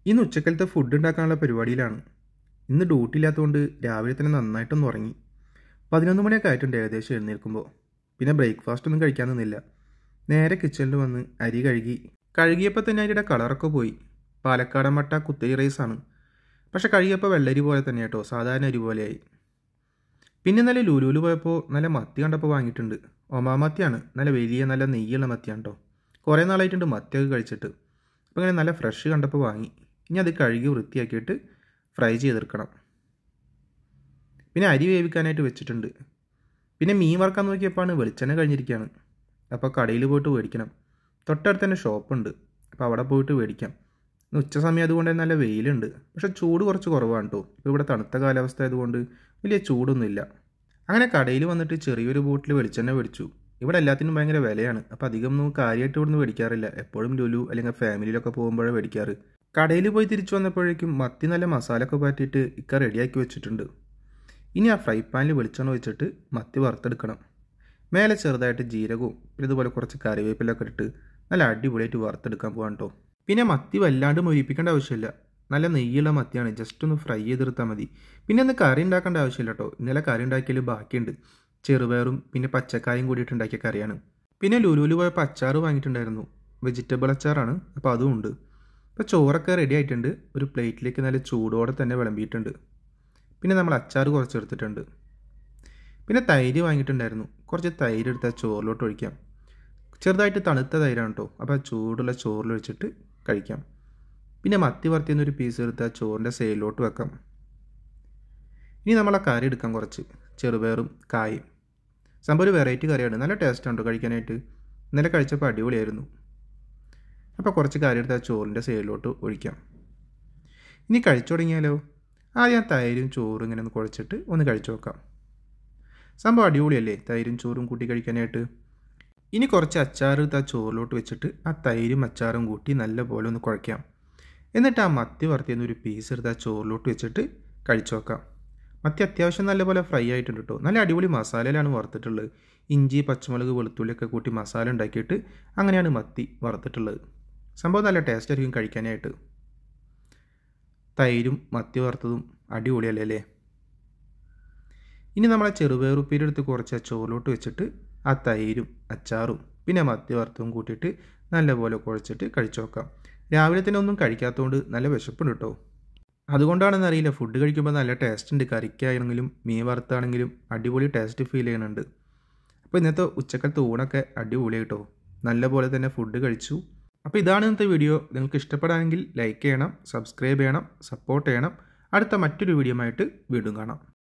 ഇന്ന് ഉച്ചക്കലത്തെ ഫുഡ് ഉണ്ടാക്കാനുള്ള പരിപാടിയിലാണ്. ഇന്ന് ഡ്യൂട്ടി ഇല്ലാത്തതുകൊണ്ട് രാവിലെ തന്നെ നന്നായിട്ടൊന്ന് ഉറങ്ങി. 11 മണിയൊക്കെ ആയിട്ടുണ്ട് ഏകദേശം എഴുന്നേൽക്കുമ്പോൾ. പിന്നെ ബ്രേക്ക്ഫാസ്റ്റ് ഒന്നും കഴിക്കാൻ നിന്നില്ല. നേരെ കിച്ചണിൽ വന്ന് അരി കഴുകിയപ്പോൾ തന്നെ അതിൻ്റെ കളറൊക്കെ പോയി. പാലക്കാടൻ മട്ട കുത്തരി റൈസാണ്. പക്ഷെ കഴുകിയപ്പോൾ വെള്ളരി പോലെ തന്നെ കേട്ടോ, സാധാരണ അരി പോലെയായി. പിന്നെ നല്ല ലുലുവിൽ പോയപ്പോൾ നല്ല മത്തി കണ്ടപ്പോൾ വാങ്ങിയിട്ടുണ്ട്. ഒമാ മത്തിയാണ്, നല്ല വലിയ നല്ല നെയ്യുള്ള മത്തിയാണ് കേട്ടോ. കുറേ നാളായിട്ടുണ്ട് മത്തിയൊക്കെ കഴിച്ചിട്ട്. അപ്പോൾ ഇങ്ങനെ നല്ല ഫ്രഷ് കണ്ടപ്പോൾ വാങ്ങി. ഇനി അത് കഴുകി വൃത്തിയാക്കിയിട്ട് ഫ്രൈ ചെയ്തെടുക്കണം. പിന്നെ അരി വേവിക്കാനായിട്ട് വെച്ചിട്ടുണ്ട്. പിന്നെ മീൻ വറുക്കാൻ നോക്കിയപ്പോൾ വെളിച്ചെണ്ണ കഴിഞ്ഞിരിക്കുകയാണ്. അപ്പോൾ കടയിൽ പോയിട്ട് മേടിക്കണം. തൊട്ടടുത്ത് തന്നെ ഷോപ്പുണ്ട്, അപ്പോൾ അവിടെ പോയിട്ട് മേടിക്കാം. ഉച്ച സമയം അതുകൊണ്ട് നല്ല വെയിലുണ്ട്, പക്ഷേ ചൂട് കുറച്ച് കുറവാണ് കേട്ടോ. ഇപ്പോൾ ഇവിടെ തണുത്ത കാലാവസ്ഥ ആയതുകൊണ്ട് വലിയ ചൂടൊന്നുമില്ല. അങ്ങനെ കടയിൽ വന്നിട്ട് ചെറിയൊരു ബോട്ടിൽ വെളിച്ചെണ്ണ മേടിച്ചു. ഇവിടെ എല്ലാത്തിനും ഭയങ്കര വിലയാണ്, അപ്പോൾ അധികം ഒന്നും കാര്യമായിട്ട് ഇവിടുന്ന് മേടിക്കാറില്ല. എപ്പോഴും ലുലു അല്ലെങ്കിൽ ഫാമിലിയിലൊക്കെ പോകുമ്പോഴേ മേടിക്കാറ്. കടയിൽ പോയി തിരിച്ചു വന്നപ്പോഴേക്കും മത്തി നല്ല മസാല ഒക്കെ പാറ്റിയിട്ട് ഇക്ക റെഡിയാക്കി വെച്ചിട്ടുണ്ട്. ഇനി ആ ഫ്രൈ പാനിൽ വെളിച്ചെണ്ണ വെച്ചിട്ട് മത്തി വറുത്തെടുക്കണം. മേലെ ചെറുതായിട്ട് ജീരകവും പിന്നെ ഇതുപോലെ കുറച്ച് കറിവേപ്പിലൊക്കെ ഇട്ട് നല്ല അടിപൊളിയായിട്ട് വറുത്തെടുക്കാൻ പോകാൻ കേട്ടോ. പിന്നെ മത്തി വല്ലാണ്ട് മൊരിപ്പിക്കേണ്ട ആവശ്യമില്ല. നല്ല നെയ്യുള്ള മത്തിയാണ്, ജസ്റ്റ് ഒന്ന് ഫ്രൈ ചെയ്തെടുത്താൽ മതി. പിന്നെ ഒന്ന് കറി ഉണ്ടാക്കേണ്ട ആവശ്യമില്ല കേട്ടോ. ഇന്നലെ കറി ഉണ്ടാക്കിയാൽ ബാക്കിയുണ്ട്. ചെറുപയറും പിന്നെ പച്ചക്കായും കൂടിയിട്ട് ഉണ്ടാക്കിയ കറിയാണ്. പിന്നെ ലുലുവിൽ പോയപ്പോൾ അച്ചാർ വാങ്ങിയിട്ടുണ്ടായിരുന്നു. വെജിറ്റബിൾ അച്ചാറാണ്, അപ്പോൾ അതും ഉണ്ട്. അപ്പോൾ ചോറൊക്കെ റെഡി ആയിട്ടുണ്ട്. ഒരു പ്ലേറ്റിലേക്ക് നല്ല ചൂടോടെ തന്നെ വിളമ്പിയിട്ടുണ്ട്. പിന്നെ നമ്മൾ അച്ചാർ കുറച്ച് എടുത്തിട്ടുണ്ട്. പിന്നെ തൈര് വാങ്ങിയിട്ടുണ്ടായിരുന്നു. കുറച്ച് തൈര് എടുത്താൽ ചോറിലോട്ട് ഒഴിക്കാം. ചെറുതായിട്ട് തണുത്ത തൈരാണ് കേട്ടോ, അപ്പോൾ ചൂടുള്ള ചോറിൽ ഒഴിച്ചിട്ട് കഴിക്കാം. പിന്നെ മത്തി വറുത്തിയെന്നൊരു പീസ് എടുത്താൽ ചോറിൻ്റെ സൈഡിലോട്ട് വെക്കാം. ഇനി നമ്മൾ ആ കറി എടുക്കാം, കുറച്ച് ചെറുപയറും കായും. സംഭവം ഒരു വെറൈറ്റി കറിയാണ്, നല്ല ടേസ്റ്റ് ഉണ്ടോ കഴിക്കാനായിട്ട്. ഇന്നലെ കഴിച്ചപ്പോൾ അടിപൊളിയായിരുന്നു. അപ്പോൾ കുറച്ച് കറി എടുത്താൽ ചോറിൻ്റെ സൈഡിലോട്ട് ഒഴിക്കാം. ഇനി കഴിച്ചു തുടങ്ങിയാലോ. ആദ്യം തൈരും ചോറും ഇങ്ങനെ ഒന്ന് കുഴച്ചിട്ട് ഒന്ന് കഴിച്ചു നോക്കാം. സംഭവം അടിപൊളിയല്ലേ തൈരും ചോറും കൂട്ടി കഴിക്കാനായിട്ട്. ഇനി കുറച്ച് അച്ചാർ എടുത്ത് ആ ചോറിലോട്ട് വെച്ചിട്ട് ആ തൈരും അച്ചാറും കൂട്ടി നല്ല പോലെ ഒന്ന് കുഴയ്ക്കാം. എന്നിട്ട് ആ മത്തി വറുത്തിയെന്നൊരു പീസ് എടുത്ത് ആ ചോറിലോട്ട് വെച്ചിട്ട് കഴിച്ചു നോക്കാം. മത്തി അത്യാവശ്യം നല്ലപോലെ ഫ്രൈ ആയിട്ടുണ്ട് കേട്ടോ. നല്ല അടിപൊളി മസാലയിലാണ് വറുത്തിട്ടുള്ളത്. ഇഞ്ചി പച്ചമുളക് വെളുത്തുള്ളിയൊക്കെ കൂട്ടി മസാല ഉണ്ടാക്കിയിട്ട് അങ്ങനെയാണ് മത്തി വറുത്തിട്ടുള്ളത്. സംഭവം നല്ല ടേസ്റ്റ് ആയിരിക്കും കഴിക്കാനായിട്ട്. തൈരും മത്തി വറുത്തതും അടിപൊളിയല്ലേ അല്ലേ. ഇനി നമ്മളെ ചെറുപയർ ഉപ്പേരി എടുത്ത് കുറച്ച് ചോറിലോട്ട് വെച്ചിട്ട് ആ തൈരും അച്ചാറും പിന്നെ മത്തി വറുത്തതും കൂട്ടിയിട്ട് നല്ലപോലെ കുഴച്ചിട്ട് കഴിച്ചു നോക്കാം. രാവിലെ തന്നെ ഒന്നും കഴിക്കാത്തതുകൊണ്ട് നല്ല വിശപ്പുണ്ട് കേട്ടോ. അതുകൊണ്ടാണെന്ന് അറിയില്ല, ഫുഡ് കഴിക്കുമ്പോൾ നല്ല ടേസ്റ്റ് ഉണ്ട്. കറിക്കാണെങ്കിലും മീൻ വറുത്താണെങ്കിലും അടിപൊളി ടേസ്റ്റ് ഫീൽ ചെയ്യുന്നുണ്ട്. അപ്പോൾ ഇന്നത്തെ ഉച്ചക്കലത്തെ ഊണൊക്കെ അടിപൊളി കേട്ടോ. നല്ലപോലെ തന്നെ ഫുഡ് കഴിച്ചു. അപ്പോൾ ഇതാണ് ഇന്നത്തെ വീഡിയോ. നിങ്ങൾക്ക് ഇഷ്ടപ്പെടാമെങ്കിൽ ലൈക്ക് ചെയ്യണം, സബ്സ്ക്രൈബ് ചെയ്യണം, സപ്പോർട്ട് ചെയ്യണം. അടുത്ത മറ്റൊരു വീഡിയോ ആയിട്ട് വീണ്ടും കാണാം.